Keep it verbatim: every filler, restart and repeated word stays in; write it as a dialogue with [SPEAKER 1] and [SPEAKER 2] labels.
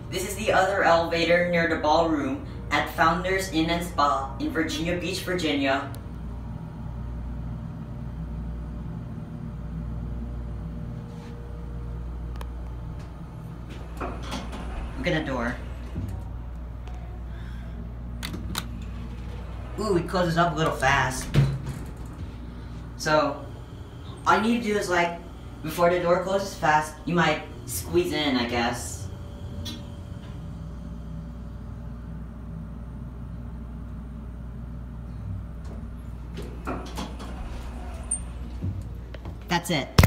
[SPEAKER 1] This is the other elevator near the ballroom at Founders Inn and Spa in Virginia Beach, Virginia. Look at the door. Ooh, it closes up a little fast. So, all you need to do is like, before the door closes fast, you might squeeze in, I guess. That's it.